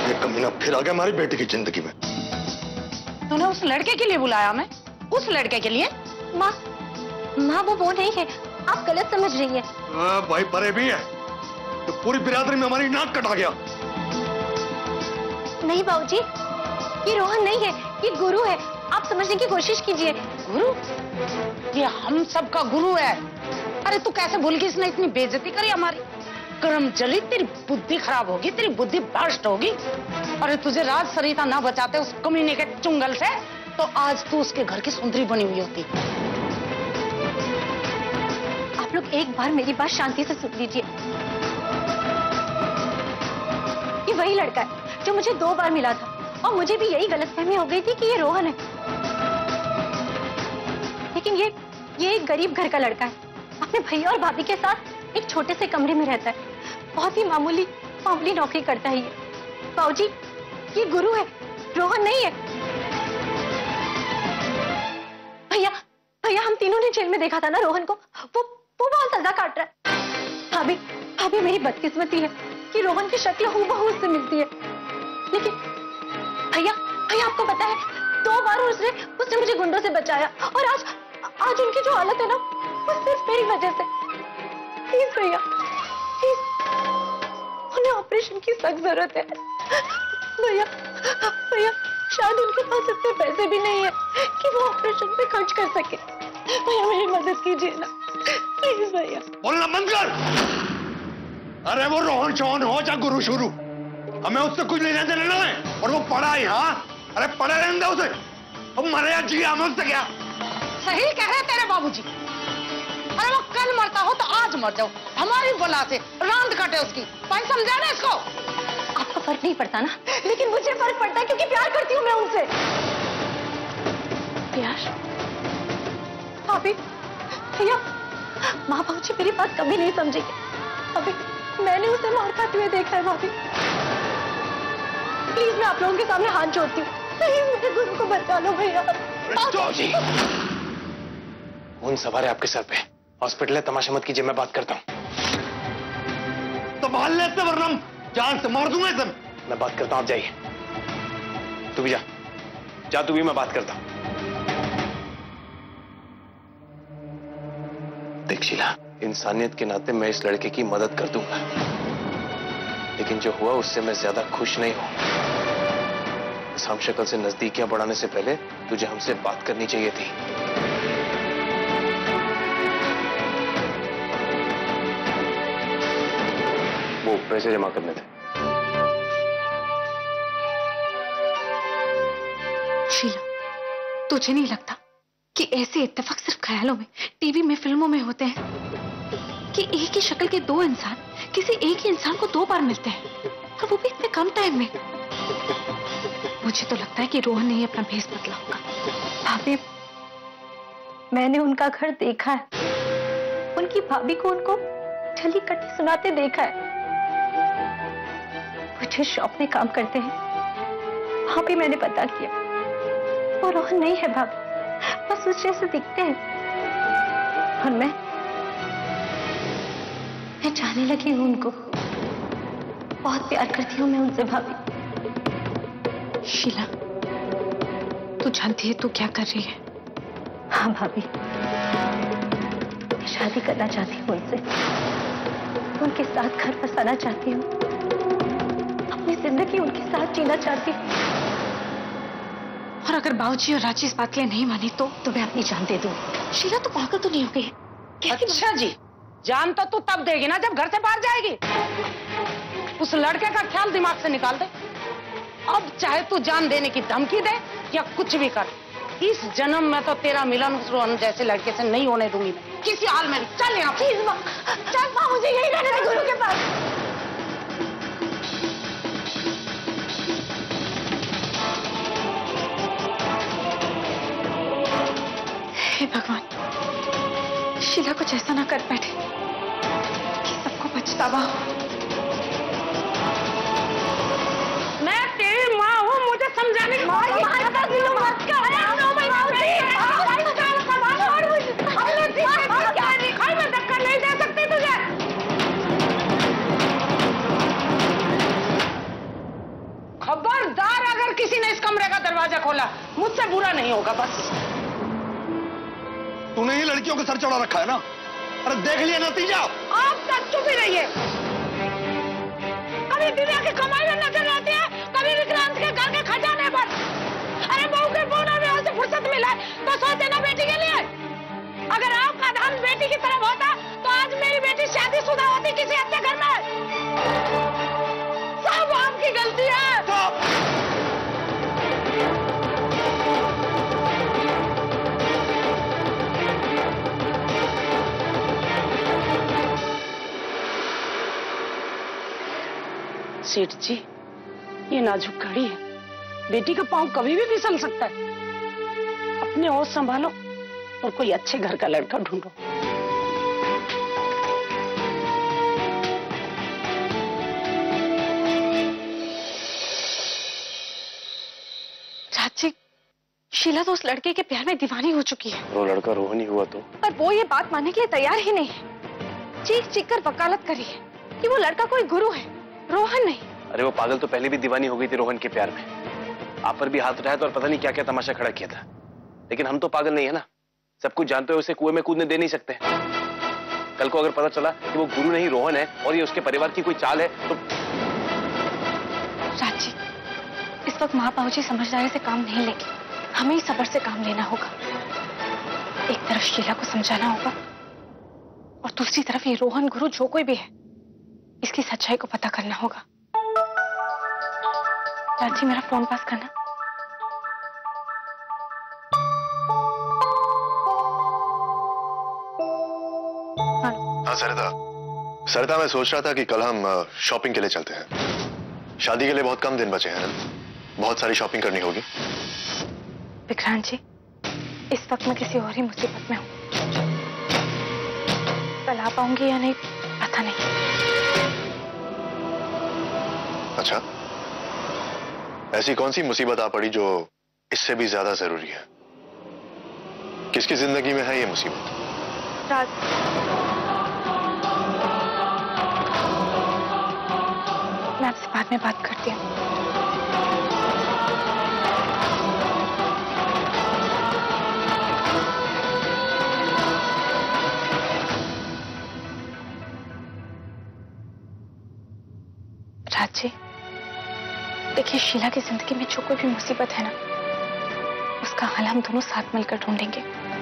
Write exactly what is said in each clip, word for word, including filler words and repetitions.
ये कमीना फिर आ गया हमारी बेटी की जिंदगी में। तूने उस लड़के के लिए बुलाया? मैं उस लड़के के लिए? माँ माँ वो वो नहीं है, आप गलत समझ रही है। आ, भाई परे भी है तो पूरी बिरादरी में हमारी नाक कटा गया। नहीं बाबूजी, ये रोहन नहीं है, ये गुरु है। आप समझने की कोशिश कीजिए। गुरु? ये हम सबका गुरु है। अरे तू कैसे भूल गई? इसने इतनी बेइज्जती करी हमारी। कर्म जली, तेरी बुद्धि खराब होगी, तेरी बुद्धि भ्रष्ट होगी। अरे तुझे राज सरिता ना बचाते उस कमीने के चुंगल से तो आज तू उसके घर की सुंदरी बनी हुई होती। आप लोग एक बार मेरी बात शांति से सुन लीजिए। ये वही लड़का है जो मुझे दो बार मिला था और मुझे भी यही गलतफहमी हो गई थी कि ये रोहन है, लेकिन ये ये एक गरीब घर का लड़का है। अपने भैया और भाभी के साथ एक छोटे से कमरे में रहता है। बहुत ही मामूली मामूली नौकरी करता है ये। बाबूजी, ये गुरु है, रोहन नहीं है। भैया भैया हम तीनों ने जेल में देखा था ना रोहन को। वो वो बहुत सजा काट रहा है। भाभी भाभी मेरी बदकिस्मती है कि रोहन की शक्ल हूबहू उससे मिलती है। लेकिन भैया भैया आपको पता है, दो बार उसने उसने मुझे गुंडों से बचाया और आज आज उनकी जो हालत है ना वो सिर्फ मेरी वजह से। प्लीज भैया प्लीज, उन्हें ऑपरेशन की सख्त जरूरत है। भैया भैया शायद उनके पास इतने पैसे भी नहीं है कि वो ऑपरेशन पे खर्च कर सके। भैया मेरी मदद कीजिए ना प्लीज भैया। बोलना बंद कर। अरे वो रोहन शोहन हो चाहे गुरु शुरू, हमें उससे कुछ लेना देना है। और वो पढ़ा है, हाँ अरे पढ़े रहने दो उसे। अब मरे या जी हमें उससे क्या। सही कह रहे तेरे बाबूजी। अरे वो कल मरता हो तो आज मर जाओ, हमारी बला से रांद कटे उसकी। भाई समझा ना इसको? आपको फर्क नहीं पड़ता ना, लेकिन मुझे फर्क पड़ता है क्योंकि प्यार करती हूँ मैं उनसे। प्यार? भाभी भैया, माँ बाबूजी मेरी बात कभी नहीं समझेगी। अभी मैंने उसे मार खाते हुए देखा है। भाभी प्लीज मैं आप लोगों के सामने हाथ जोड़ती हूँ, प्लीज मेरे गुरु को बचा लो भैया। जी खून सवार है आपके सर पे, हॉस्पिटल है, तमाशा मत कीजिए, मैं बात करता हूँ। तो भाल लेते वरना जान से मार दूंगा एकदम। मैं बात करता हूँ, आप जाइए। तू भी जा जा तू भी, मैं बात करता हूँ। देख शीला, इंसानियत के नाते मैं इस लड़के की मदद कर दूंगा, लेकिन जो हुआ उससे मैं ज्यादा खुश नहीं हूं। इस हम शक्ल से नजदीकियां बढ़ाने से पहले तुझे हमसे बात करनी चाहिए थी। वो पैसे जमा करने थे। शीला, तुझे नहीं लगता कि ऐसे इत्तेफाक सिर्फ ख्यालों में, टीवी में, फिल्मों में होते हैं कि एक ही शक्ल के दो इंसान किसी एक ही इंसान को दो बार मिलते हैं, और वो भी इतने कम टाइम में? मुझे तो लगता है कि रोहन ने ही अपना भेस बदला होगा। भाभी, मैंने उनका घर देखा है, उनकी भाभी को उनको छली कटी सुनाते देखा है। वो जिस शॉप में काम करते हैं वहां भी मैंने पता किया, वो रोहन नहीं है भाभी, बस उस जैसे दिखते हैं। और मैं मैं चाहने लगी हूं उनको, बहुत प्यार करती हूं मैं उनसे भाभी। शीला, तू जानती है तू क्या कर रही है? हाँ भाभी, मैं शादी करना चाहती हूँ उनसे, उनके साथ घर बसाना चाहती हूँ, अपनी जिंदगी उनके साथ जीना चाहती हूँ। और अगर बाबूजी और राजी इस बात के लिए नहीं मानी तो तो मैं अपनी जान दे दूं। शीला, तू पागल तो नहीं हो गई? अच्छा जी, जान तो तू तब देगी ना जब घर से बाहर जाएगी। उस लड़के का ख्याल दिमाग से निकाल दे। अब चाहे तू जान देने की धमकी दे या कुछ भी कर, इस जन्म में तो तेरा मिलन उस रोहन जैसे लड़के से नहीं होने दूंगी मैं किसी हाल में। चल यहाँ प्लीज माँ, चल माँ, मुझे यही रहने दे गुरु के पास। हे भगवान, शीला कुछ ऐसा ना कर बैठे कि सबको पछतावा हो। मैं तेरी माँ हूँ, मुझे समझाने की कोशिश मत कर। मैं धक्का नहीं दे सकती तुझे। खबरदार अगर किसी ने इस कमरे का दरवाजा खोला, मुझसे बुरा नहीं होगा। बस तूने ही लड़कियों को सर चढ़ा रखा है ना। अरे देख लिया नतीजा। आप तक चुप ही रहिए। कभी दिव्या की कमाई में नजर आती है, कभी विक्रांत के घर के खजाने पर। अरे बहू के बोना में से फुर्सत मिला तो सोच देना बेटी के लिए। अगर आपका ध्यान बेटी की तरफ होता तो आज मेरी बेटी शादीशुदा होती किसी अच्छे घर में। सब आपकी गलती है। सेठ जी, ये नाजुक घड़ी है, बेटी का पांव कभी भी फिसल सकता है। अपने होश संभालो और कोई अच्छे घर का लड़का ढूंढो। चाची, शीला तो उस लड़के के प्यार में दीवानी हो चुकी है। वो लड़का रोहन ही हुआ तो? पर वो ये बात मानने के लिए तैयार ही नहीं है। चीख चीख कर वकालत करी है कि वो लड़का कोई गुरु है, रोहन नहीं। अरे वो पागल तो पहले भी दीवानी हो गई थी रोहन के प्यार में। आप पर भी हाथ उठाया था और पता नहीं क्या क्या तमाशा खड़ा किया था। लेकिन हम तो पागल नहीं है ना, सब कुछ जानते हुए उसे कुएं में कूदने दे नहीं सकते। कल को अगर पता चला कि वो गुरु नहीं रोहन है और ये उसके परिवार की कोई चाल है तो। चाची, इस वक्त माँ बाबूजी समझदारी से काम नहीं लेंगे, हमें ही सब्र से काम लेना होगा। एक तरफ शीला को समझाना होगा और दूसरी तरफ ये रोहन गुरु जो कोई भी है, इसकी सच्चाई को पता करना होगा। चाची, मेरा फोन पास करना। हाँ सरिता, सरिता मैं सोच रहा था कि कल हम शॉपिंग के लिए चलते हैं। शादी के लिए बहुत कम दिन बचे हैं, बहुत सारी शॉपिंग करनी होगी। विक्रांत जी, इस वक्त मैं किसी और ही मुसीबत में हूँ। कल आ पाऊंगी या नहीं पता नहीं। अच्छा, ऐसी कौन सी मुसीबत आ पड़ी जो इससे भी ज्यादा जरूरी है? किसकी जिंदगी में है ये मुसीबत? राज, मैं आपसे बाद में बात करती हूँ। राज जी, देखिए, शीला की जिंदगी में जो कोई भी मुसीबत है ना, उसका हल हम दोनों साथ मिलकर ढूंढेंगे।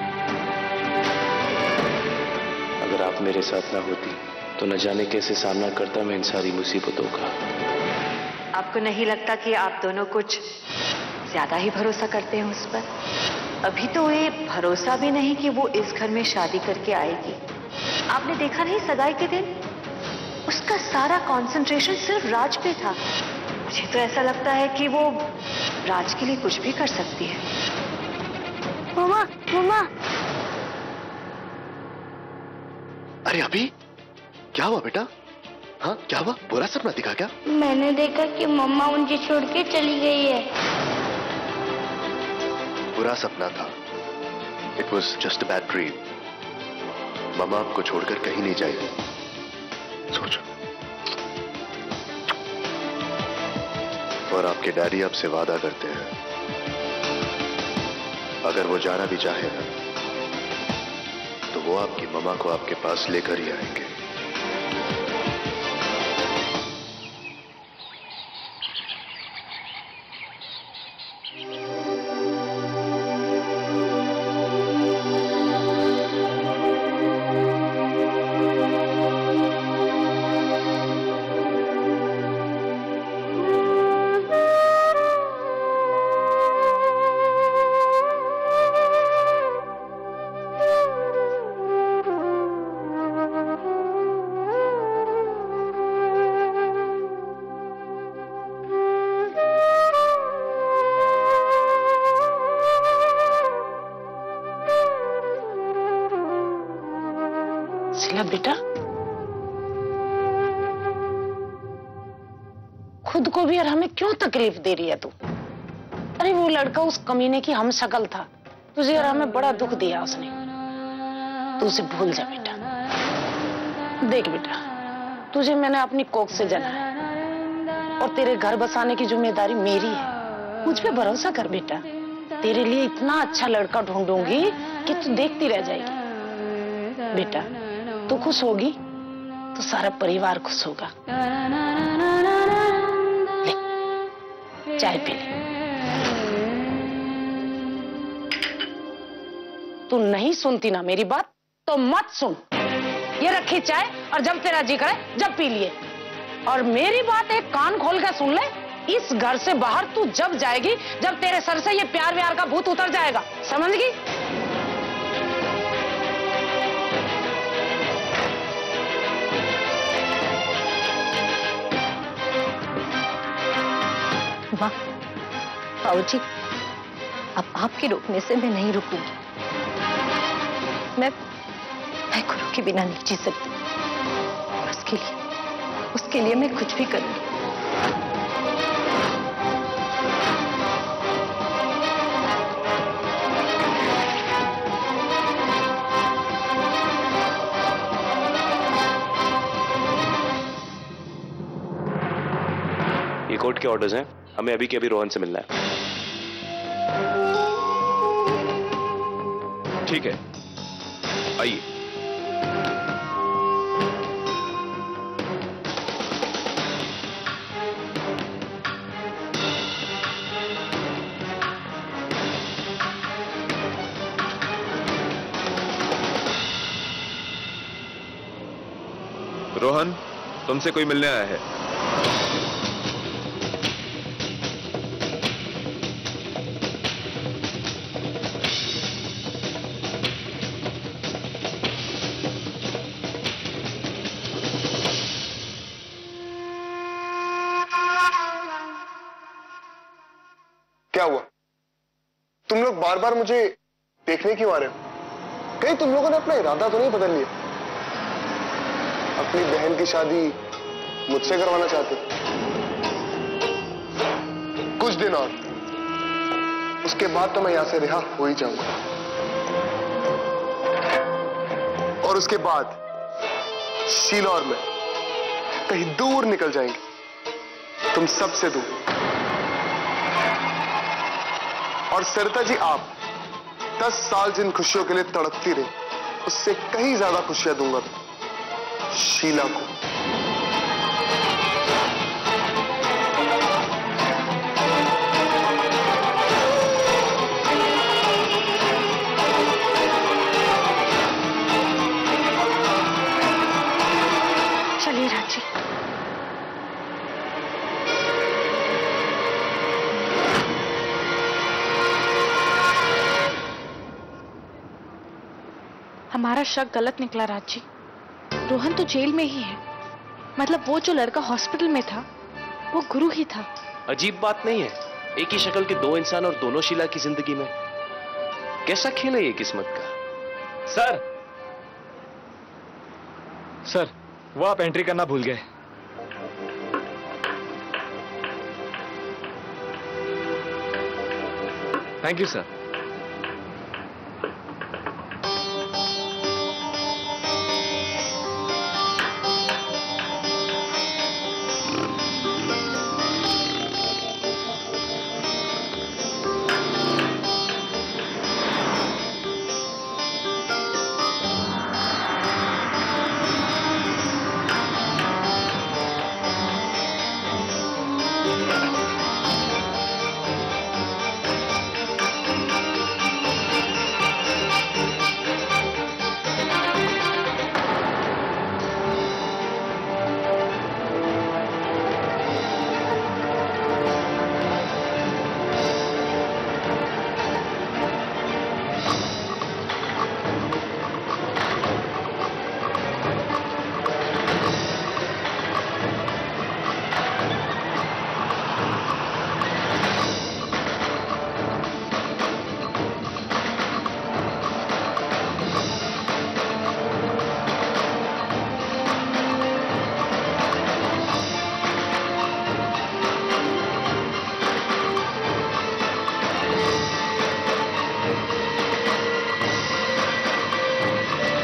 अगर आप मेरे साथ ना होती तो न जाने कैसे सामना करता मैं इन सारी मुसीबतों का। आपको नहीं लगता कि आप दोनों कुछ ज्यादा ही भरोसा करते हैं उस पर? अभी तो ये भरोसा भी नहीं कि वो इस घर में शादी करके आएगी। आपने देखा नहीं, सगाई के दिन उसका सारा कंसंट्रेशन सिर्फ राज पे था। मुझे तो ऐसा लगता है कि वो राज के लिए कुछ भी कर सकती है। मम्मा, मम्मा। अरे अभी क्या हुआ बेटा? हाँ क्या हुआ? बुरा सपना दिखा क्या? मैंने देखा कि मम्मा मुझे छोड़ के चली गई है। बुरा सपना था। It was just a bad dream. Mamma आपको छोड़कर कहीं नहीं जाएगी। सोचो। और आपके डैडी आपसे वादा करते हैं, अगर वो जाना भी चाहे ना, तो वो आपकी मम्मा को आपके पास लेकर ही आएंगे। शीला बेटा, खुद को भी और हमें क्यों तकलीफ दे रही है तू? अरे वो लड़का उस कमीने की हम शक्ल था, तुझे और हमें बड़ा दुख दिया उसने। तू उसे भूल जा बेटा। देख बेटा, तुझे मैंने अपनी कोख से जना है और तेरे घर बसाने की जिम्मेदारी मेरी है। मुझ पे भरोसा कर बेटा, तेरे लिए इतना अच्छा लड़का ढूंढूंगी कि तू देखती रह जाएगी। बेटा तू खुश होगी तो सारा परिवार खुश होगा। ले चाय पी ले। तू नहीं सुनती ना मेरी बात तो मत सुन। ये रखी चाय और जब तेरा जी करे जब पी लिए। और मेरी बात एक कान खोल कर सुन ले, इस घर से बाहर तू जब जाएगी जब तेरे सर से ये प्यार व्यार का भूत उतर जाएगा, समझ गई? माँ, बाबूजी, अब आपके रोकने से मैं नहीं रुकूंगी। मैं मैं गुरु के बिना नहीं जी सकती। उसके लिए उसके लिए मैं कुछ भी करूंगी। ये कोर्ट के ऑर्डर्स हैं, हमें अभी के अभी रोहन से मिलना है। ठीक है, आइए। रोहन, तुमसे कोई मिलने आया है। क्या हुआ? तुम लोग बार बार मुझे देखने क्यों आ रहे हो? कहीं तुम लोगों ने अपना इरादा तो नहीं बदल लिया? अपनी बहन की शादी मुझसे करवाना चाहते? कुछ दिन और, उसके बाद तो मैं यहां से रिहा हो ही जाऊंगा। और उसके बाद शीला और मैं कहीं दूर निकल जाएंगे, तुम सबसे दूर। और सरिता जी, आप दस साल जिन खुशियों के लिए तड़पती रही, उससे कहीं ज्यादा खुशियां दूंगा शीला को। चलिए राजी। हमारा शक गलत निकला राजी। रोहन तो जेल में ही है। मतलब वो जो लड़का हॉस्पिटल में था वो गुरु ही था। अजीब बात नहीं है, एक ही शक्ल के दो इंसान और दोनों शीला की जिंदगी में। कैसा खेल है ये किस्मत का। सर सर वो आप एंट्री करना भूल गए। Thank you sir.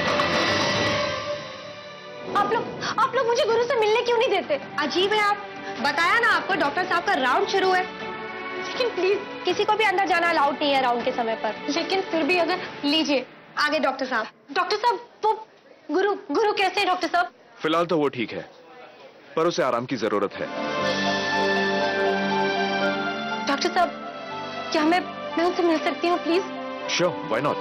अजीब है आप बताया ना आपको, डॉक्टर साहब का राउंड शुरू है। लेकिन प्लीज किसी को भी अंदर जाना अलाउड नहीं है राउंड के समय पर। लेकिन फिर भी अगर लीजिए आगे डॉक्टर साहब। डॉक्टर साहब वो गुरु गुरु कैसे हैं डॉक्टर साहब? फिलहाल तो वो ठीक है, पर उसे आराम की जरूरत है। डॉक्टर साहब क्या मैं मैं उनसे मिल सकती हूँ प्लीज? Sure, why not.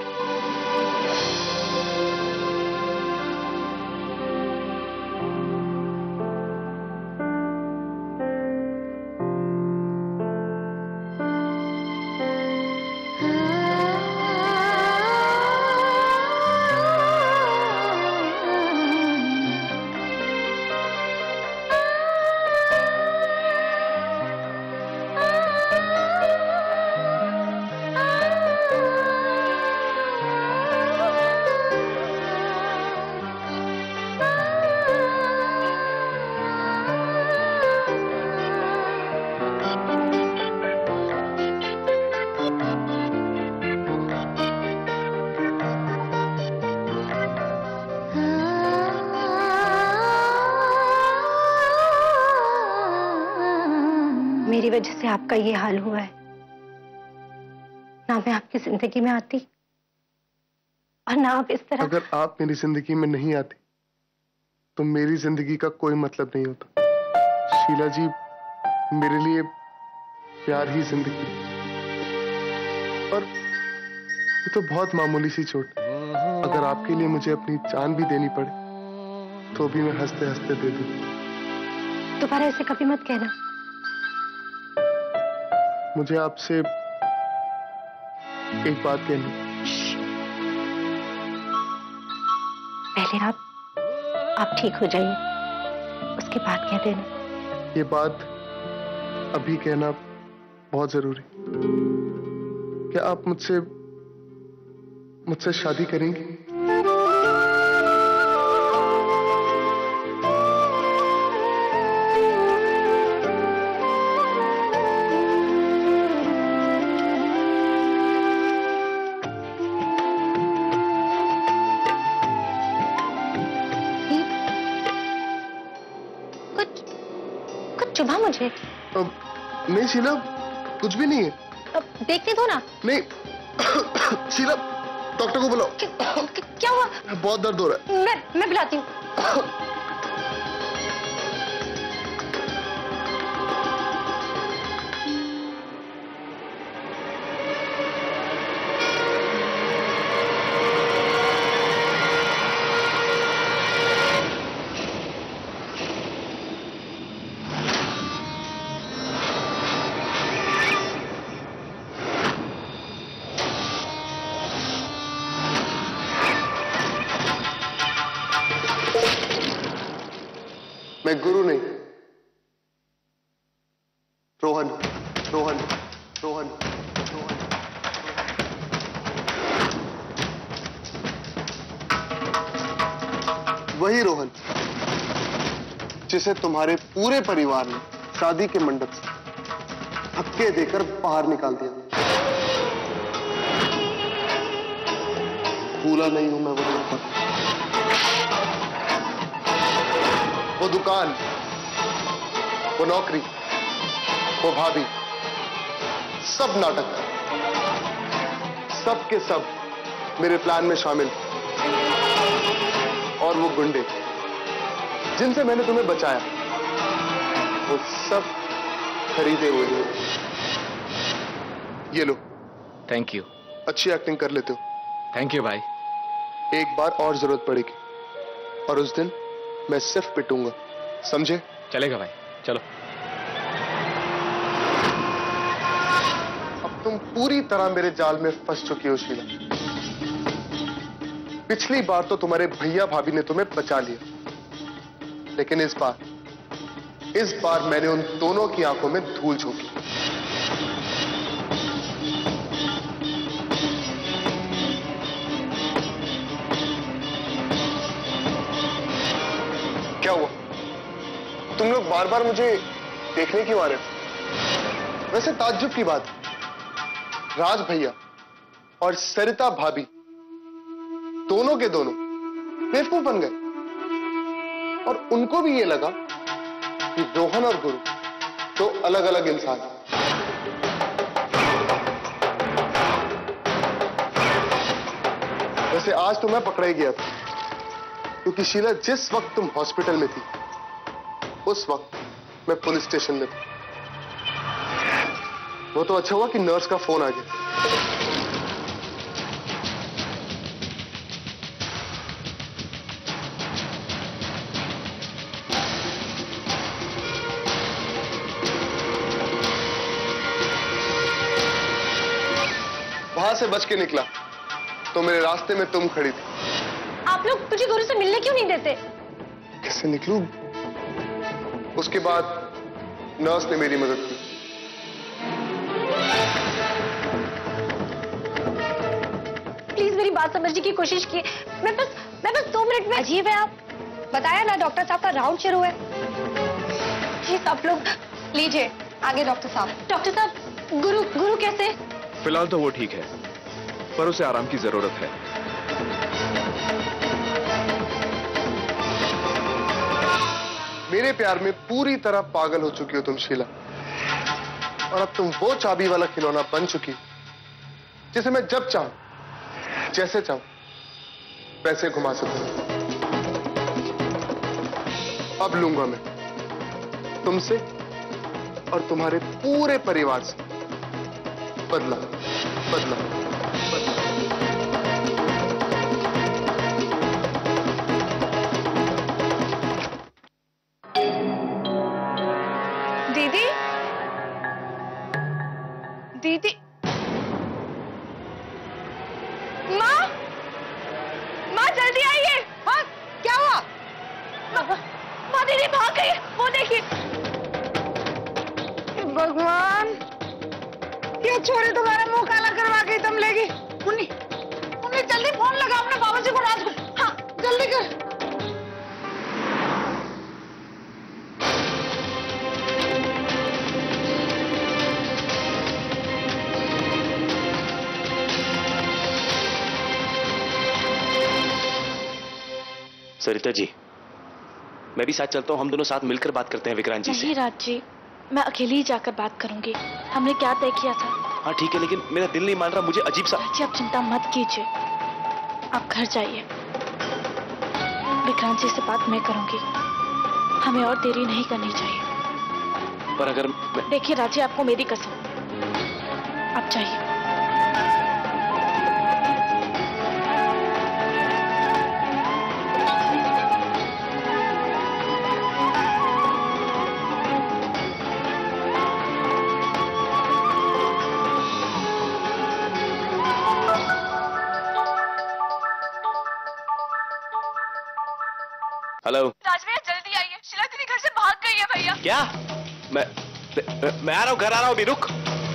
मेरी वजह से आपका ये हाल हुआ है। ना मैं आपकी जिंदगी में आती और ना आप इस तरह। अगर आप मेरी जिंदगी में नहीं आती तो मेरी जिंदगी का कोई मतलब नहीं होता। शीला जी, मेरे लिए प्यार ही जिंदगी है। और ये तो बहुत मामूली सी चोट। अगर आपके लिए मुझे अपनी जान भी देनी पड़े तो भी मैं हंसते हंसते दे दूं। दोबारा ऐसे कभी मत कहना। मुझे आपसे एक बात कहनी। पहले आप आप ठीक हो जाइए, उसके बाद कह देना। ये बात अभी कहना बहुत जरूरी। क्या आप मुझसे मुझसे शादी करेंगी? चुभा मुझे? अब, नहीं शीला, कुछ भी नहीं है। अब देखने दो ना। नहीं शीला, डॉक्टर को बुलाओ। क्या हुआ? बहुत दर्द हो रहा है। मैं मैं बुलाती हूँ। मैं गुरु नहीं, रोहन रोहन रोहन रोहन वही रोहन जिसे तुम्हारे पूरे परिवार ने शादी के मंडप से धक्के देकर बाहर निकाल दिया। भूला नहीं हूं मैं वो रोहन। वो दुकान, वो नौकरी, वो भाभी, सब नाटक था। सब के सब मेरे प्लान में शामिल। और वो गुंडे जिनसे मैंने तुम्हें बचाया, वो सब खरीदे हुए हैं। ये लो। Thank you. अच्छी एक्टिंग कर लेते हो। थैंक यू भाई। एक बार और जरूरत पड़ेगी और उस दिन मैं सिर्फ पिटूंगा, समझे? चलेगा भाई, चलो। अब तुम पूरी तरह मेरे जाल में फंस चुकी हो शीला। पिछली बार तो तुम्हारे भैया भाभी ने तुम्हें बचा लिया, लेकिन इस बार इस बार मैंने उन दोनों की आंखों में धूल झोंकी। क्या हुआ? तुम लोग बार बार मुझे देखने क्यों आ रहे थे? वैसे ताज्जुब की बात, राज भैया और सरिता भाभी दोनों के दोनों बेवकूफ बन गए और उनको भी ये लगा कि रोहन और गुरु तो अलग अलग इंसान। वैसे आज तो मैं पकड़ा ही गया था, क्योंकि शीला जिस वक्त तुम हॉस्पिटल में थी उस वक्त मैं पुलिस स्टेशन में था। वो तो अच्छा हुआ कि नर्स का फोन आ गया। वहां से बच के निकला तो मेरे रास्ते में तुम खड़ी थी। आप लोग मुझे गुरु से मिलने क्यों नहीं देते? कैसे निकलूं? उसके बाद नर्स ने मेरी मदद की। प्लीज मेरी बात समझने की कोशिश की। मैं बस मैं बस दो मिनट में। अजीब है आप। बताया ना डॉक्टर साहब का राउंड शुरू है। प्लीज आप लोग लीजिए आगे। डॉक्टर साहब डॉक्टर साहब गुरु गुरु कैसे? फिलहाल तो वो ठीक है, पर उसे आराम की जरूरत है। मेरे प्यार में पूरी तरह पागल हो चुकी हो तुम शीला, और अब तुम वो चाबी वाला खिलौना बन चुकी जिसे मैं जब चाहूं जैसे चाहूं वैसे घुमा सकूं। अब लूंगा मैं तुमसे और तुम्हारे पूरे परिवार से बदला बदला बदला। दीदी दीदी माँ माँ जल्दी आइए। हाँ क्या हुआ? माँ दीदी भाग गई। वो देखिए। भगवान ये छोरी तुम्हारा मुंह काला करवा के तुम लेगी। मुन्नी मुन्नी जल्दी फोन लगा अपने बाबा जी को रात को। हाँ जल्दी कर। सरिता जी, मैं भी साथ चलता हूँ। हम दोनों साथ मिलकर बात करते हैं विक्रांत जी से। नहीं राज जी, मैं अकेली ही जाकर बात करूंगी। हमने क्या तय किया था? हाँ ठीक है, लेकिन मेरा दिल नहीं मान रहा। मुझे अजीब सा। राज जी आप चिंता मत कीजिए, आप घर जाइए। विक्रांत जी से बात मैं करूंगी। हमें और देरी नहीं करनी चाहिए। पर अगर मैं... देखिए राज जी, आपको मेरी कसम, आप जाइए। हेलो राज भैया जल्दी आइए, शीला दीदी घर से भाग गई है भैया। क्या? मैं मैं आ रहा हूँ, घर आ रहा हूँ अभी, रुक।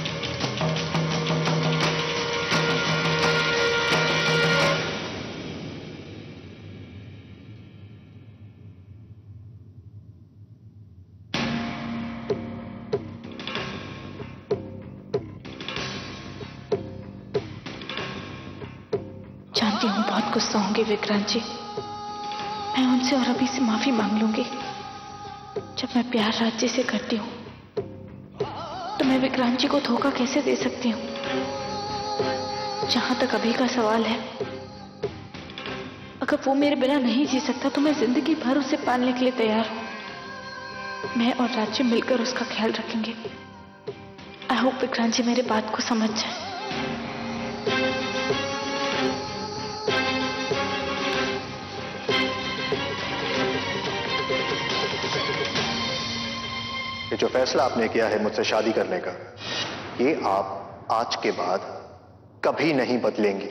जानती हूँ बहुत गुस्सा होंगे विक्रांत जी। मैं उनसे और अभी से माफी मांग लूंगी। जब मैं प्यार राज्य से करती हूँ तो मैं विक्रांत जी को धोखा कैसे दे सकती हूँ? जहां तक अभी का सवाल है, अगर वो मेरे बिना नहीं जी सकता तो मैं जिंदगी भर उसे पालने के लिए तैयार हूँ। मैं और राज्य मिलकर उसका ख्याल रखेंगे। आई होप विक्रांत जी मेरे बात को समझ जाए। ये जो फैसला आपने किया है मुझसे शादी करने का, ये आप आज के बाद कभी नहीं बदलेंगी।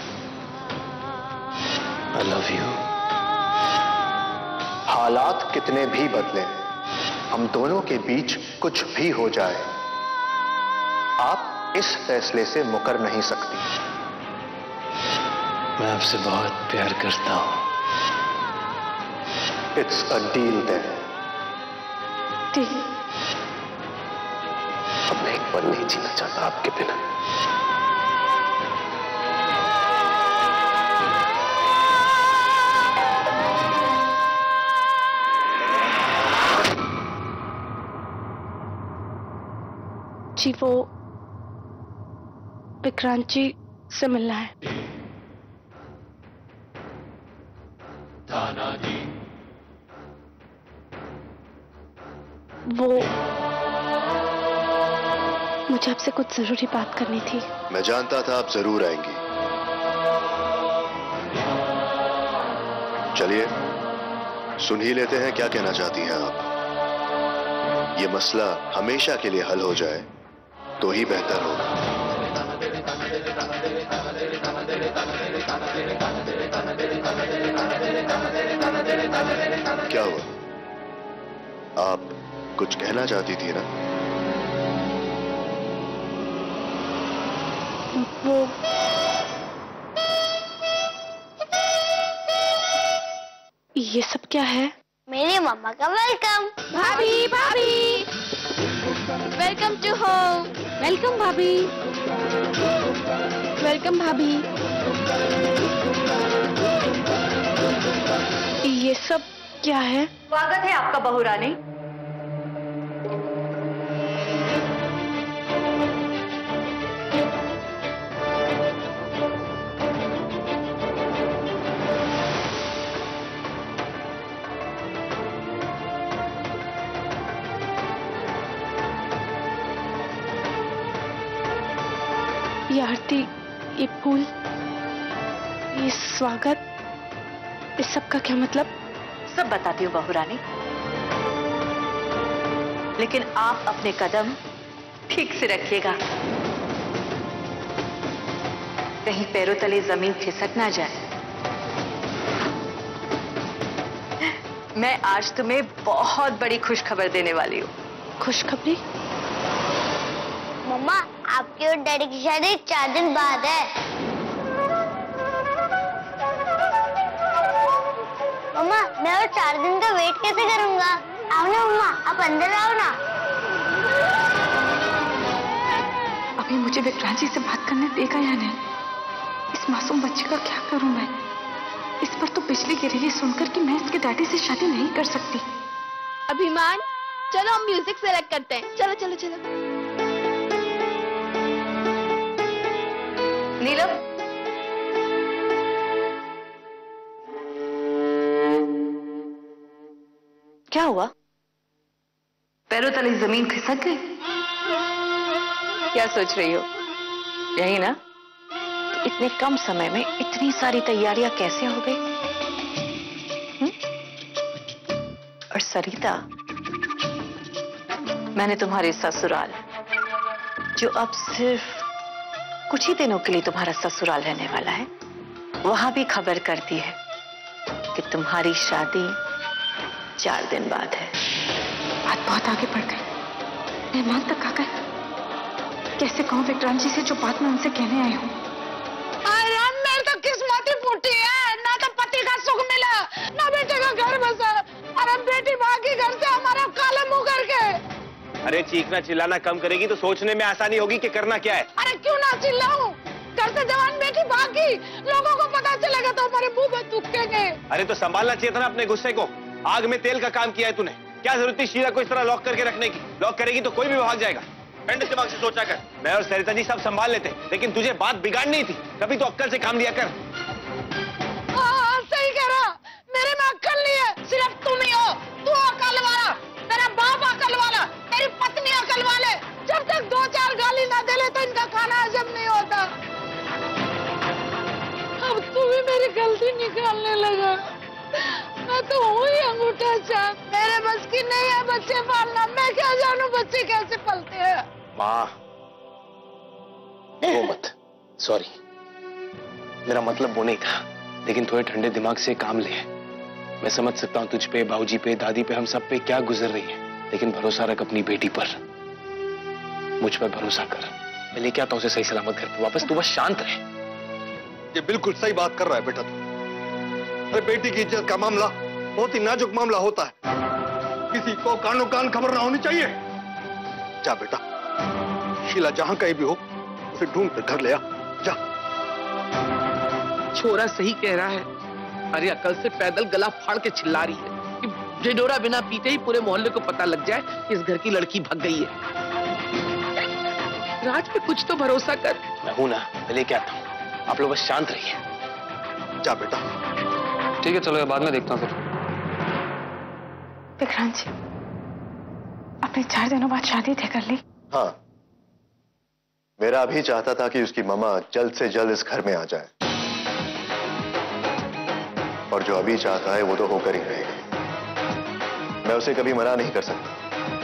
I love you. हालात कितने भी बदले, हम दोनों के बीच कुछ भी हो जाए, आप इस फैसले से मुकर नहीं सकती। मैं आपसे बहुत प्यार करता हूं। It's a deal then. Deal? अब मैं एक पल नहीं जीना चाहता आपके बिना। जी वो विक्रांत जी से मिलना है। वो मुझे आपसे कुछ जरूरी बात करनी थी। मैं जानता था आप जरूर आएंगी। चलिए सुन ही लेते हैं क्या कहना चाहती हैं आप। ये मसला हमेशा के लिए हल हो जाए तो ही बेहतर होगा। क्या हुआ? आप कुछ कहना चाहती थी ना? वो ये सब क्या है? मेरी मम्मा का वेलकम। भाभी भाभी वेलकम टू होम। वेलकम भाभी। वेलकम भाभी। ये सब क्या है? स्वागत है आपका बहू रानी। ये आरती, ये फूल, ये स्वागत, इस सब का क्या मतलब? सब बताती हूँ बहू रानी, लेकिन आप अपने कदम ठीक से रखिएगा, कहीं पैरों तले जमीन खिसक ना जाए। मैं आज तुम्हें बहुत बड़ी खुशखबर देने वाली हूँ। खुशखबरी? मम्मा आपकी और डैडी की शादी चार दिन बाद है। मम्मा मैं और चार दिन का वेट कैसे करूंगा? आओ ना मम्मा, आप अंदर आओ ना। अभी मुझे विक्रांत जी से बात करने देगा या नहीं? इस मासूम बच्चे का क्या करूं मैं? इस पर तो बिजली गिर रही है सुनकर कि मैं इसके डैडी से शादी नहीं कर सकती। अभिमान, चलो हम म्यूजिक सेलेक्ट करते हैं। चलो चलो चलो। नीलम, क्या हुआ? पैरों तले जमीन खिसक गई? क्या सोच रही हो? यही ना? तो इतने कम समय में इतनी सारी तैयारियां कैसे हो गई? हुँ? और सरिता, मैंने तुम्हारे ससुराल, जो अब सिर्फ कुछ ही दिनों के लिए तुम्हारा ससुराल रहने वाला है, वहां भी खबर कर दी है कि तुम्हारी शादी चार दिन बाद है। बात बहुत आगे बढ़ गई, मेहमान तक आ गए। कैसे कहूँ विक्रांत जी से जो बात मैं उनसे कहने आई हूँ? अरे मेरी तो किस्मत ही फूटी है, ना तो पति का सुख मिला, ना बेटे का घर बसा। अरे बेटी भागी घर से हमारा काला मुंह करके। अरे चीखना चिल्लाना कम करेगी तो सोचने में आसानी होगी कि करना क्या है। अरे क्यों ना चिल्लाऊं? घर से जवान बेटी भागी, लोगों को पता चलेगा तो हमारे मुंह में थूकेंगे। अरे तो संभालना चाहिए था ना अपने गुस्से को। आग में तेल का काम किया है तूने। क्या जरूरत थी शीला को इस तरह लॉक करके रखने की? लॉक करेगी तो कोई भी भाग जाएगा। ठंडे दिमाग से सोचा कर। मैं और सरिता जी सब संभाल लेते, लेकिन तुझे बात बिगाड़नी थी। कभी तो अक्कल से काम लिया कर। हाँ सही कह रहा, मेरे में अक्कल नहीं है, सिर्फ तुम ही हो। तू अक्ल वाला, तेरा बाप अक्ल वाला, तेरी पत्नी अक्ल वाले। जब तक दो चार गाली ना दे ले तो इनका खाना हजम नहीं होता। अब तू भी मेरी गलती निकालने लगा। मैं तो हूँ ही अंगूठा चांद, मेरे बस की नहीं है बच्चे पालना। मैं क्या जानू बच्चे कैसे पलते हैं। माँ वो मत, सॉरी, मेरा मतलब वो नहीं था, लेकिन थोड़े ठंडे दिमाग से काम ले। मैं समझ सकता हूँ तुझ पे, बाबूजी पे, दादी पे, हम सब पे क्या गुजर रही है, लेकिन भरोसा रख अपनी बेटी पर। मुझ पर भरोसा कर, मैं लेके आता हूँ उसे सही सलामत घर पे वापस। तू बस शांत रहे। ये बिल्कुल सही बात कर रहा है बेटा तू। अरे बेटी की इज्जत का मामला बहुत ही नाजुक मामला होता है, किसी को कानो कान खबर ना होनी चाहिए। जा बेटा, शीला जहां कहीं भी हो उसे ढूंढ कर घर ले आ। जा। छोरा सही कह रहा है। अरे अकल से पैदल गला फाड़ के चिल्ला रही है कि ढिढोरा बिना पीते ही पूरे मोहल्ले को पता लग जाए कि इस घर की लड़की भग गई है। राज पे कुछ तो भरोसा कर। मैं हूं ना, मैं लेके आता हूँ, आप लोग बस शांत रहिए। जा बेटा। ठीक है चलो, बाद में देखता हूँ फिर। विक्रांत जी, अपने चार दिनों बाद शादी तय कर ली? हाँ, मेरा अभी चाहता था कि उसकी मम्मा जल्द से जल्द इस घर में आ जाए, और जो अभी चाहता है वो तो होकर ही रहेगा। मैं उसे कभी मना नहीं कर सकता।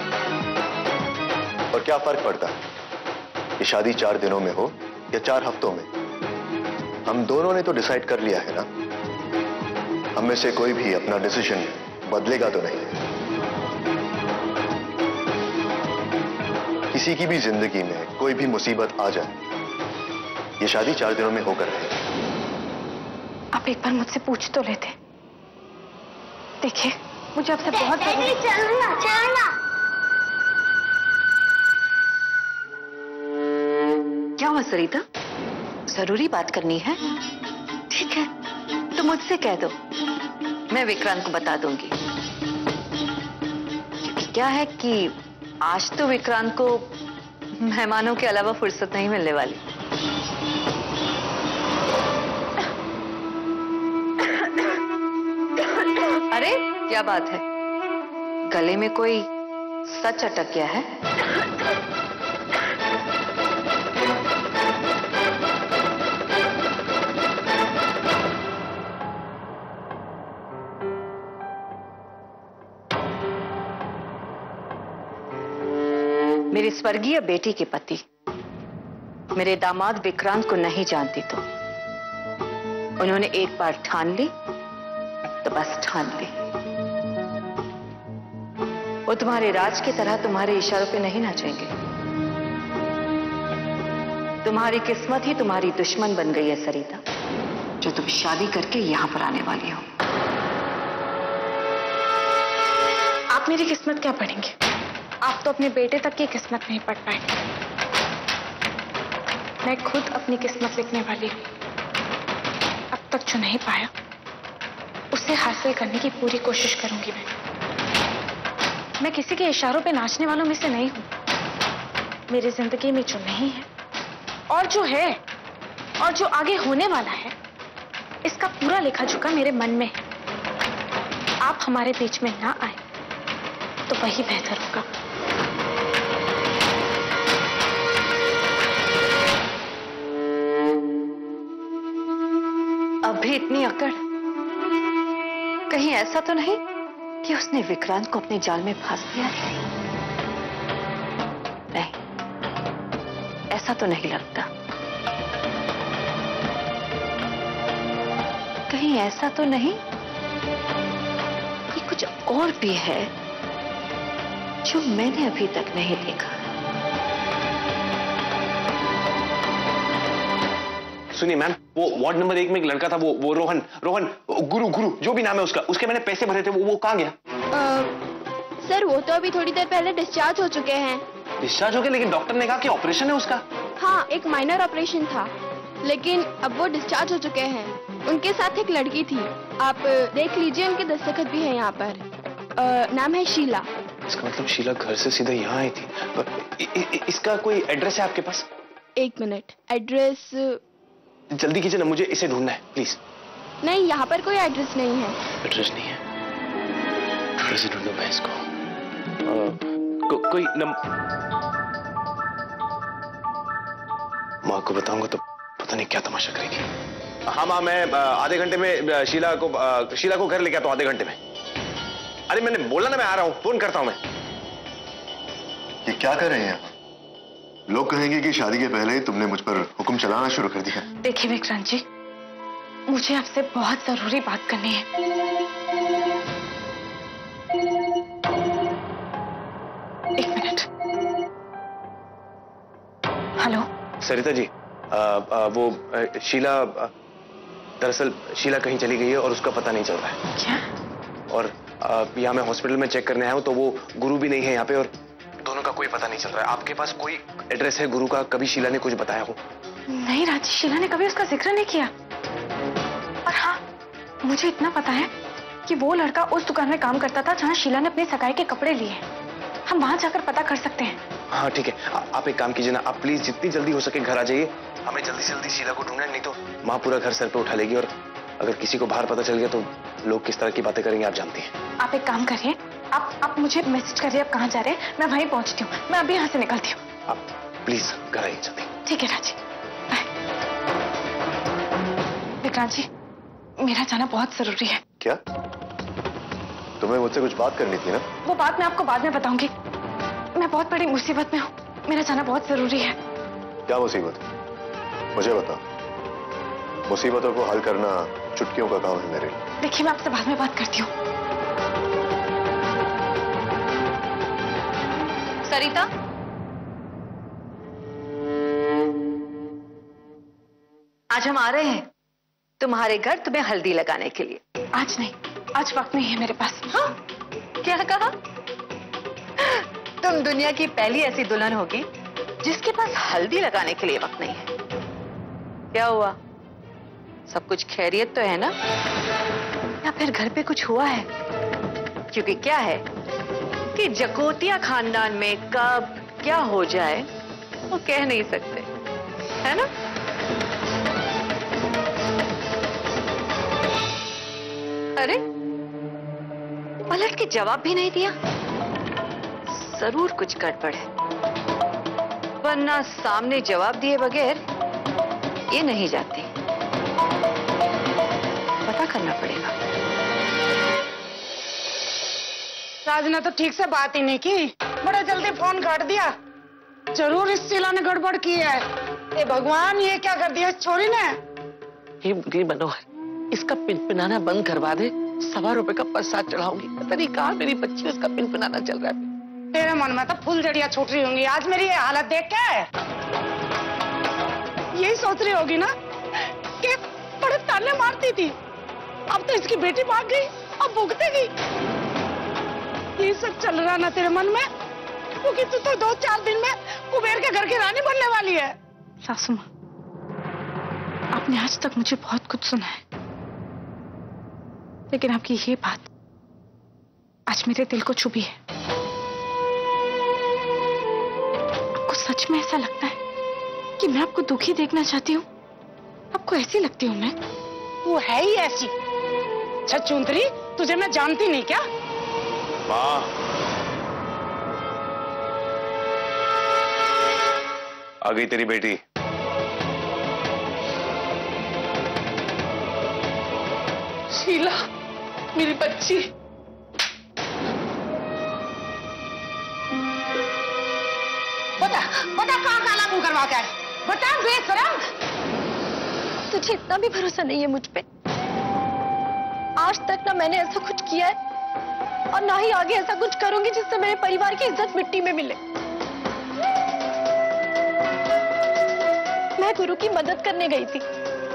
और क्या फर्क पड़ता है कि शादी चार दिनों में हो या चार हफ्तों में? हम दोनों ने तो डिसाइड कर लिया है ना। हम में से कोई भी अपना डिसीजन बदलेगा तो नहीं। किसी की भी जिंदगी में कोई भी मुसीबत आ जाए, ये शादी चार दिनों में होकर रहेगी। आप एक बार मुझसे पूछ तो लेते। देखिए, मुझे आपसे बहुत जरूरी। चलो ना, चलो ना। क्या हुआ सरिता? जरूरी बात करनी है? ठीक है, तो मुझसे कह दो, मैं विक्रांत को बता दूंगी। क्योंकि क्या है कि आज तो विक्रांत को मेहमानों के अलावा फुर्सत नहीं मिलने वाली। अरे क्या बात है, गले में कोई सच अटक गया है? मेरी स्वर्गीय बेटी के पति मेरे दामाद विक्रांत को नहीं जानती तो उन्होंने एक बार ठान ली तो बस ठान ली। वो तुम्हारे राज की तरह तुम्हारे इशारों पे नहीं नाचेंगे। तुम्हारी किस्मत ही तुम्हारी दुश्मन बन गई है सरिता, जो तुम शादी करके यहां पर आने वाली हो। आप मेरी किस्मत क्या पढ़ेंगे? आप तो अपने बेटे तक की किस्मत नहीं पढ़ पाए। मैं खुद अपनी किस्मत लिखने वाली हूं। अब तक जो नहीं पाया उसे हासिल करने की पूरी कोशिश करूंगी। मैं मैं किसी के इशारों पे नाचने वालों में से नहीं हूं। मेरी जिंदगी में जो नहीं है और जो है और जो आगे होने वाला है, इसका पूरा लेखा जोखा मेरे मन में है। आप हमारे बीच में ना आए तो वही बेहतर होगा। अभी इतनी अकड़? कहीं ऐसा तो नहीं कि उसने विक्रांत को अपने जाल में फांस दिया? नहीं, ऐसा तो नहीं लगता। कहीं ऐसा तो नहीं कि कुछ और भी है जो मैंने अभी तक नहीं देखा? सुनिए मैम, वो वार्ड नंबर एक में एक लड़का था, वो वो रोहन रोहन गुरु गुरु जो भी नाम है उसका, उसके मैंने पैसे भरे थे, वो वो कहाँ गया? आ, सर वो तो अभी थोड़ी देर पहले डिस्चार्ज हो चुके हैं। डिस्चार्ज हो गए? लेकिन डॉक्टर ने कहा कि ऑपरेशन है उसका। हाँ, एक माइनर ऑपरेशन था, लेकिन अब वो डिस्चार्ज हो चुके हैं। उनके साथ एक लड़की थी, आप देख लीजिए, उनके दस्तखत भी है यहाँ पर। आ, नाम है शीला। इसका मतलब शीला घर से सीधा यहाँ आई थी। इ, इ, इ, इसका कोई एड्रेस है आपके पास? एक मिनट, एड्रेस जल्दी कीजिए ना, मुझे इसे ढूंढना है प्लीज। नहीं, यहाँ पर कोई एड्रेस नहीं है। एड्रेस नहीं है? कैसे ढूंढूं मैं इसको? आ, को, कोई नम... माँ को बताऊंगा तो पता नहीं क्या तमाशा करेगी। हाँ माँ, मैं आधे घंटे में शीला को शीला को घर लेके आता हूँ, आधे घंटे में। अरे मैंने बोला ना मैं आ रहा हूँ, फोन करता हूँ मैं। ये क्या कर रहे हैं? लोग कहेंगे कि शादी के पहले ही तुमने मुझ पर हुक्म चलाना शुरू कर दिया। देखिए विक्रांत जी, मुझे आपसे बहुत जरूरी बात करनी है। एक मिनट। हेलो सरिता जी, आ, आ, वो आ, शीला, दरअसल शीला कहीं चली गई है और उसका पता नहीं चल रहा है। क्या? और यहाँ मैं हॉस्पिटल में चेक करने आया हूँ तो वो गुरु भी नहीं है यहाँ पे, और दोनों का कोई पता नहीं चल रहा है। आपके पास कोई एड्रेस है गुरु का? कभी शीला ने कुछ बताया हो? नहीं राजी, शीला ने कभी उसका जिक्र नहीं किया। और हाँ, मुझे इतना पता है कि वो लड़का उस दुकान में काम करता था जहाँ शीला ने अपनी सगाई के कपड़े लिए। हम वहां जाकर पता कर सकते हैं। हाँ ठीक है, आ, आप एक काम कीजिए ना, आप प्लीज जितनी जल्दी हो सके घर आ जाइए। हमें जल्दी से जल्दी शीला को ढूंढना है, नहीं तो माँ पूरा घर सर पे उठा लेगी, और अगर किसी को बाहर पता चल गया तो लोग किस तरह की बातें करेंगे आप जानती हैं। आप एक काम करिए, आप आप मुझे मैसेज करिए आप कहाँ जा रहे हैं, मैं वहीं पहुंचती हूँ। मैं अभी यहाँ से निकलती हूँ। आप प्लीज घर आइए जल्दी। ठीक है राजी, बाय। विक्रांत जी, मेरा जाना बहुत जरूरी है। क्या? तुम्हें मुझसे कुछ बात करनी थी ना? वो बात मैं आपको बाद में बताऊंगी। मैं बहुत बड़ी मुसीबत में हूँ, मेरा जाना बहुत जरूरी है। क्या मुसीबत? मुझे बताओ। मुसीबतों को हल करना चुटकियों का काम है मेरे। देखिए मैं आपसे बाद में बात करती हूँ। सरिता, आज हम आ रहे हैं तुम्हारे घर तुम्हें हल्दी लगाने के लिए। आज नहीं, आज वक्त नहीं है मेरे पास। हाँ? क्या कहा? तुम दुनिया की पहली ऐसी दुल्हन होगी जिसके पास हल्दी लगाने के लिए वक्त नहीं है। क्या हुआ? सब कुछ खैरियत तो है ना? या फिर घर पे कुछ हुआ है? क्योंकि क्या है कि जकोतिया खानदान में कब क्या हो जाए वो कह नहीं सकते, है ना? अरे, पलट के जवाब भी नहीं दिया। जरूर कुछ गड़बड़ है, वरना सामने जवाब दिए बगैर ये नहीं जाती। पता करना पड़ेगा। राज ने तो ठीक से बात ही नहीं की, बड़ा जल्दी फोन काट दिया। जरूर इस शीला ने गड़बड़ की है। ए भगवान, ये क्या कर दिया इस छोरी ने? हे मुरली मनोहर, इसका पिनपिनाना बंद करवा दे, सवा रुपए का प्रसाद चढ़ाऊंगी। पता नहीं कहाँ मेरी बच्ची उसका पिनपिनाना चल रहा है। तेरे मन में तो फुलझड़ियां छूट रही होंगी आज मेरी ये हालत देख के। यही सोच रही होगी ना कि बड़े ताने मारती थी, अब तो इसकी बेटी भाग गई, अब भुगतेगी। ये सब चल रहा ना तेरे मन में, क्योंकि तू तो दो चार दिन में कुबेर के घर की रानी बनने वाली है। सासू माँ, आपने आज तक मुझे बहुत कुछ सुना है, लेकिन आपकी ये बात आज मेरे दिल को छुपी है। आपको सच में ऐसा लगता है कि मैं आपको दुखी देखना चाहती हूँ? आपको ऐसी लगती हूँ मैं? वो है ही ऐसी छछूंतरी, तुझे मैं जानती नहीं क्या? माँ, आ गई तेरी बेटी। शीला, मेरी बच्ची। बता बता कहाँ काला मुंह करवा के आए? बता बेशरम। तुझे इतना भी भरोसा नहीं है मुझ पे? आज तक ना मैंने ऐसा कुछ किया है और ना ही आगे ऐसा कुछ करूंगी जिससे मेरे परिवार की इज्जत मिट्टी में मिले। मैं गुरु की मदद करने गई थी,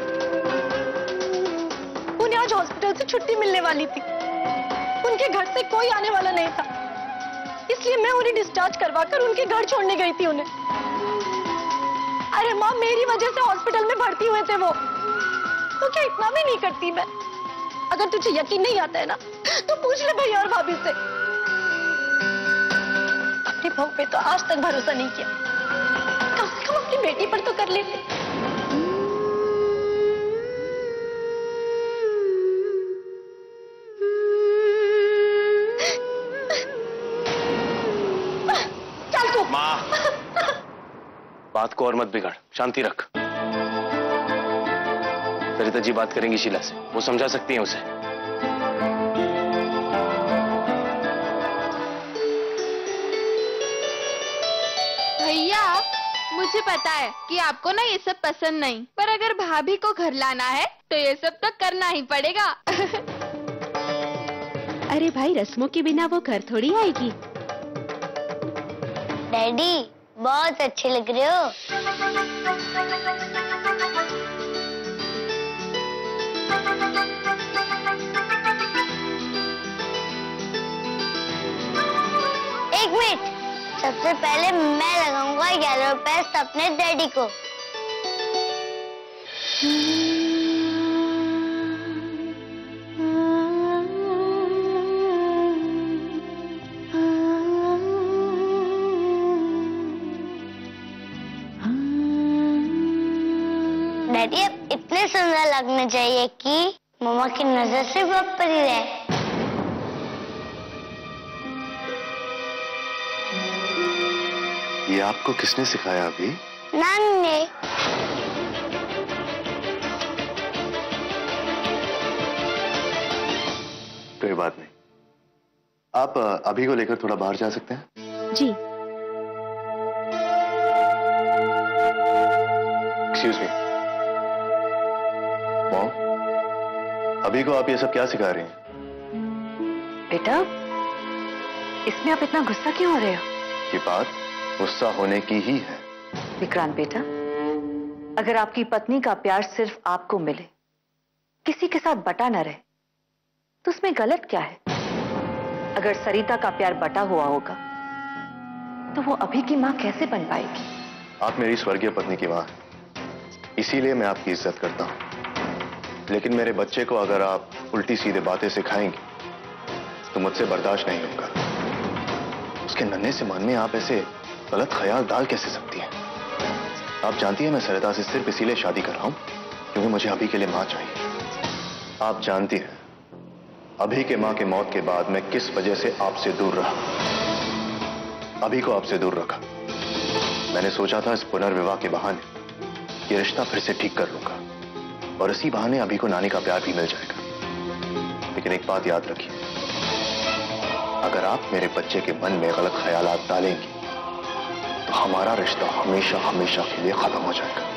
उन्हें आज हॉस्पिटल से छुट्टी मिलने वाली थी। उनके घर से कोई आने वाला नहीं था, इसलिए मैं उन्हें डिस्चार्ज करवाकर उनके घर छोड़ने गई थी उन्हें। अरे माँ, मेरी वजह से हॉस्पिटल में भर्ती हुए थे वो, तो क्या इतना भी नहीं करती मैं? अगर तुझे यकीन नहीं आता है ना तो पूछ ले भैया और भाभी से। अपनी बहू पे तो आज तक भरोसा नहीं किया, कम से कम अपनी बेटी पर तो कर लेते। चल तू। माँ, बात को और मत बिगाड़, शांति रख। सरिता जी बात करेंगी शीला से, वो समझा सकती हैं उसे। भैया, मुझे पता है कि आपको ना ये सब पसंद नहीं, पर अगर भाभी को घर लाना है तो ये सब तो करना ही पड़ेगा। अरे भाई, रस्मों के बिना वो घर थोड़ी आएगी। डैडी, बहुत अच्छे लग रहे हो। एक मिनट, सबसे पहले मैं लगाऊंगा येलो पेस्ट अपने डैडी को। डैडी अब इतने सुंदर लगने चाहिए कि मम्मा की नजर से आप पर ही रहे। ये आपको किसने सिखाया अभी? नानी ने। कोई बात नहीं, आप अभी को लेकर थोड़ा बाहर जा सकते हैं? जी। एक्सक्यूज मी मॉम, अभी को आप ये सब क्या सिखा रही हैं? बेटा, इसमें आप इतना गुस्सा क्यों हो रहे हो? ये बात गुस्सा होने की ही है। विक्रांत बेटा, अगर आपकी पत्नी का प्यार सिर्फ आपको मिले, किसी के साथ बटा न रहे, तो उसमें गलत क्या है? अगर सरिता का प्यार बटा हुआ होगा तो वो अभी की मां कैसे बन पाएगी? आप मेरी स्वर्गीय पत्नी की मां हैं, इसीलिए मैं आपकी इज्जत करता हूं। लेकिन मेरे बच्चे को अगर आप उल्टी सीधे बातें सिखाएंगे तो मुझसे बर्दाश्त नहीं होगा। उसके नन्हे से मन में आप ऐसे गलत ख्याल डाल कैसे सकती हैं? आप जानती हैं मैं सरिता से सिर्फ इसीलिए शादी कर रहा हूं क्योंकि मुझे अभी के लिए मां चाहिए। आप जानती हैं अभी के मां के मौत के बाद मैं किस वजह से आपसे दूर रहा, अभी को आपसे दूर रखा। मैंने सोचा था इस पुनर्विवाह के बहाने ये रिश्ता फिर से ठीक कर लूंगा और इसी बहाने अभी को नानी का प्यार भी मिल जाएगा। लेकिन एक बात याद रखिए, अगर आप मेरे बच्चे के मन में गलत ख्यालात डालेंगी तो हमारा रिश्ता हमेशा हमेशा के लिए खत्म हो जाएगा।